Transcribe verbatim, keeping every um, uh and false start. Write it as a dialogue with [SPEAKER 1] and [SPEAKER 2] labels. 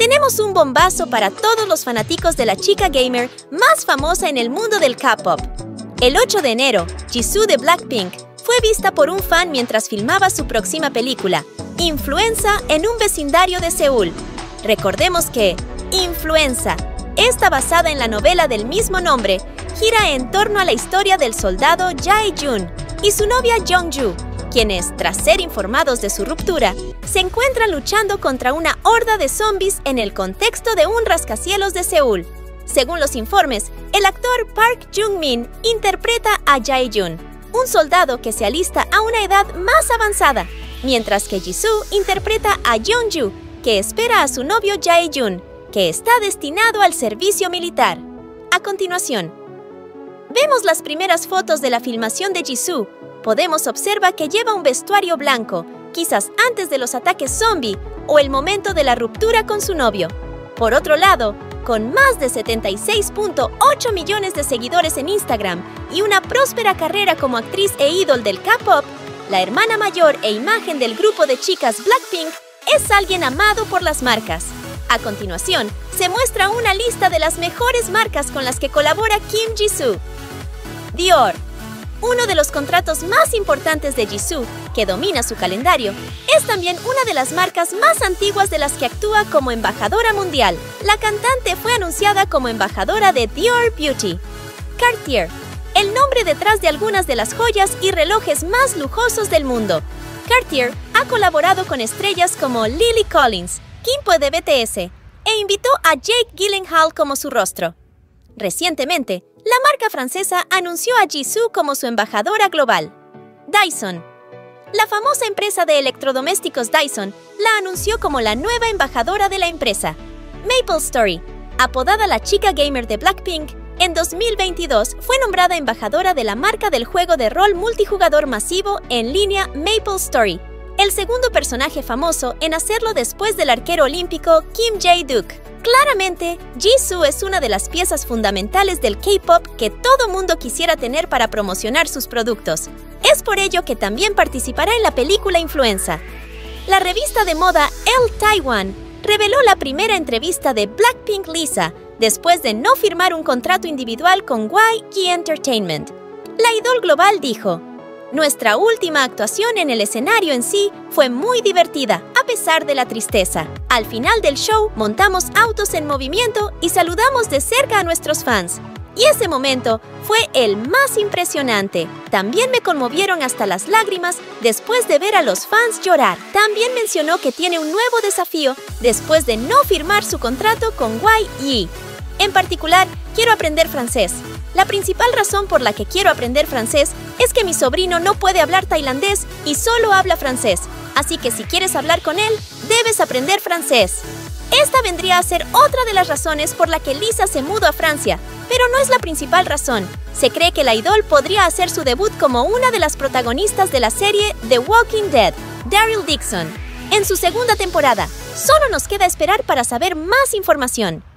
[SPEAKER 1] Tenemos un bombazo para todos los fanáticos de la chica gamer más famosa en el mundo del K-pop. El ocho de enero, Jisoo de Blackpink fue vista por un fan mientras filmaba su próxima película, Influenza, en un vecindario de Seúl. Recordemos que Influenza está basada en la novela del mismo nombre, gira en torno a la historia del soldado Jae-jun y su novia Jong-ju, quienes, tras ser informados de su ruptura, se encuentran luchando contra una horda de zombies en el contexto de un rascacielos de Seúl. Según los informes, el actor Park Jung-min interpreta a Jae-jun, un soldado que se alista a una edad más avanzada, mientras que Jisoo interpreta a Jong-ju, que espera a su novio Jae-jun, que está destinado al servicio militar. A continuación, vemos las primeras fotos de la filmación de Jisoo. Podemos observar que lleva un vestuario blanco, quizás antes de los ataques zombie o el momento de la ruptura con su novio. Por otro lado, con más de setenta y seis punto ocho millones de seguidores en Instagram y una próspera carrera como actriz e ídol del K-pop, la hermana mayor e imagen del grupo de chicas Blackpink es alguien amado por las marcas. A continuación, se muestra una lista de las mejores marcas con las que colabora Kim Jisoo. Dior. Uno de los contratos más importantes de Jisoo, que domina su calendario, es también una de las marcas más antiguas de las que actúa como embajadora mundial. La cantante fue anunciada como embajadora de Dior Beauty. Cartier, el nombre detrás de algunas de las joyas y relojes más lujosos del mundo. Cartier ha colaborado con estrellas como Lily Collins, Kimpo de B T S, e invitó a Jake Gyllenhaal como su rostro. Recientemente, la marca francesa anunció a Jisoo como su embajadora global. Dyson. La famosa empresa de electrodomésticos Dyson la anunció como la nueva embajadora de la empresa. MapleStory, apodada la chica gamer de Blackpink, en dos mil veintidós fue nombrada embajadora de la marca del juego de rol multijugador masivo en línea MapleStory, el segundo personaje famoso en hacerlo después del arquero olímpico Kim Jae-duk. Claramente, Jisoo es una de las piezas fundamentales del K-pop que todo mundo quisiera tener para promocionar sus productos. Es por ello que también participará en la película Influenza. La revista de moda Elle Taiwan reveló la primera entrevista de Blackpink Lisa después de no firmar un contrato individual con Y G Entertainment. La idol global dijo: "Nuestra última actuación en el escenario en sí fue muy divertida, a pesar de la tristeza. Al final del show, montamos autos en movimiento y saludamos de cerca a nuestros fans. Y ese momento fue el más impresionante. También me conmovieron hasta las lágrimas después de ver a los fans llorar". También mencionó que tiene un nuevo desafío después de no firmar su contrato con Y G. En particular, quiero aprender francés. La principal razón por la que quiero aprender francés es que mi sobrino no puede hablar tailandés y solo habla francés. Así que si quieres hablar con él, debes aprender francés. Esta vendría a ser otra de las razones por la que Lisa se mudó a Francia, pero no es la principal razón. Se cree que la idol podría hacer su debut como una de las protagonistas de la serie The Walking Dead, Daryl Dixon, en su segunda temporada. Solo nos queda esperar para saber más información.